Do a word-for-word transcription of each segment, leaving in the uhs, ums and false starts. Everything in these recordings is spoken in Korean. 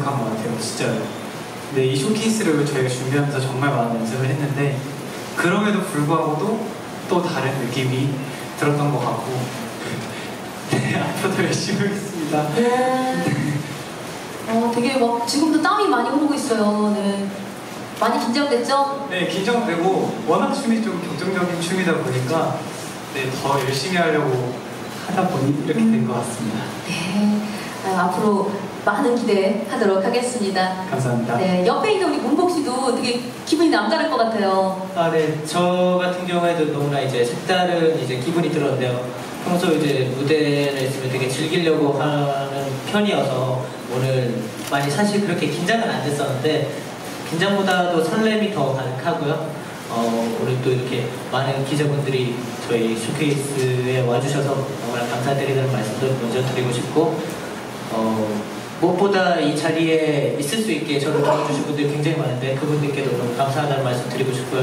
노력한 것 같아요, 진짜요. 근데 이 쇼케이스를 저희가 준비하면서 정말 많은 연습을 했는데 그럼에도 불구하고도 또 다른 느낌이 들었던 것 같고 네, 앞으로도 열심히 하겠습니다. 네. 어, 되게 막 지금도 땀이 많이 흐르고 있어요. 네. 많이 긴장됐죠? 네, 긴장되고 워낙 춤이 좀 격정적인 춤이다 보니까 네, 더 열심히 하려고 하다 보니 이렇게 된 것 같습니다. 네, 아, 앞으로 많은 기대하도록 하겠습니다. 감사합니다. 네, 옆에 있는 우리 문복 씨도 되게 기분이 남다를 것 같아요. 아, 네. 저 같은 경우에도 너무나 이제 색다른 이제 기분이 들었는데요. 평소 이제 무대를 있으면 되게 즐기려고 하는 편이어서 오늘 많이 사실 그렇게 긴장은 안 됐었는데 긴장보다도 설렘이 더 가득하고요. 어, 오늘 또 이렇게 많은 기자분들이 저희 쇼케이스에 와주셔서 너무나 감사드리는 말씀도 먼저 드리고 싶고 어, 무엇보다 이 자리에 있을 수 있게 저를 도와주신 분들이 굉장히 많은데 그분들께도 너무 감사하다는 말씀 드리고 싶고요.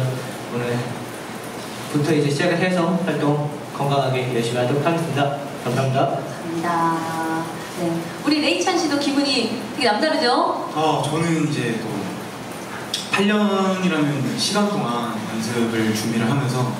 오늘부터 이제 시작을 해서 활동 건강하게 열심히 하도록 하겠습니다. 감사합니다. 감사합니다. 네, 우리 레이찬 씨도 기분이 되게 남다르죠? 어, 저는 이제 또 팔 년이라는 시간 동안 연습을 준비를 하면서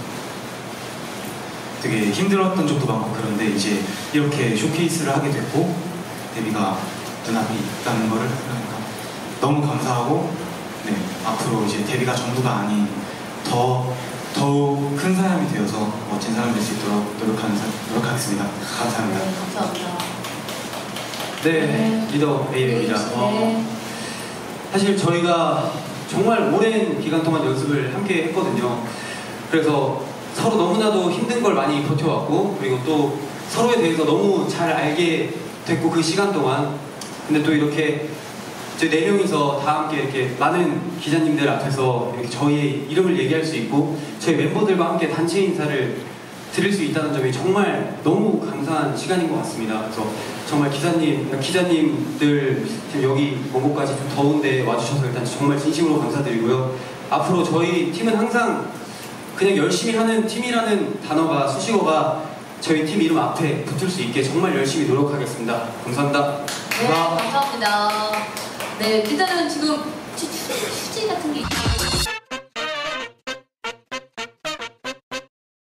되게 힘들었던 적도 많고 그런데 이제 이렇게 쇼케이스를 하게 됐고 데뷔가 눈앞에 있다는 거를 하니까 너무 감사하고 네, 앞으로 이제 데뷔가 전부가 아닌 더 더욱 큰 사람이 되어서 멋진 사람이 될 수 있도록 노력하는 사, 노력하겠습니다. 감사합니다. 네, 감사합니다. 네, 네. 리더 에이입니다. 네. 어, 사실 저희가 정말 오랜 기간 동안 연습을 함께 했거든요. 그래서 서로 너무나도 힘든 걸 많이 버텨왔고 그리고 또 서로에 대해서 너무 잘 알게 됐고 그 시간 동안 근데 또 이렇게 저희 네 명이서 다 함께 이렇게 많은 기자님들 앞에서 이렇게 저희의 이름을 얘기할 수 있고 저희 멤버들과 함께 단체 인사를 드릴 수 있다는 점이 정말 너무 감사한 시간인 것 같습니다. 그래서 정말 기자님, 기자님들 지금 여기 원고까지 좀 더운데 와주셔서 일단 정말 진심으로 감사드리고요. 앞으로 저희 팀은 항상 그냥 열심히 하는 팀이라는 단어가 수식어가 저희 팀 이름 앞에 붙을 수 있게 정말 열심히 노력하겠습니다. 감사합니다. 네, 감사합니다. 네, 일단은 지금 휴지 같은 게